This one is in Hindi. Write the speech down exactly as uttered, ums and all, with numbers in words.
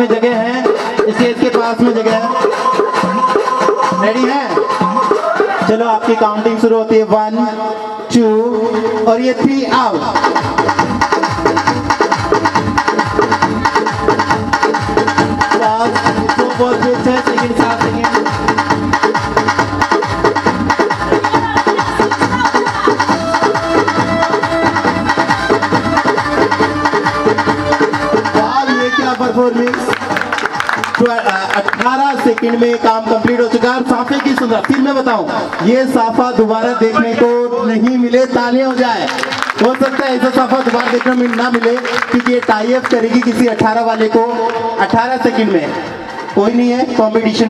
में जगह है, स्टेज के पास में जगह है। रेडी है? चलो आपकी काउंटिंग शुरू होती है। वन टू और ये थ्री आउट। बहुत गुड है। सेकंड सात सेकंड। ये क्या परफॉर्मेंस। अठारह सेकंड में काम कंप्लीट हो चुका है। साफे की सुंदर, फिर मैं बताऊं, ये साफा दोबारा देखने को नहीं मिले। तालियां हो जाए। हो सकता है ऐसा साफा दोबारा देखने में ना मिले, क्योंकि ये टाई अप करेगी किसी अठारह वाले को अठारह सेकंड में। कोई नहीं है, कंपटीशन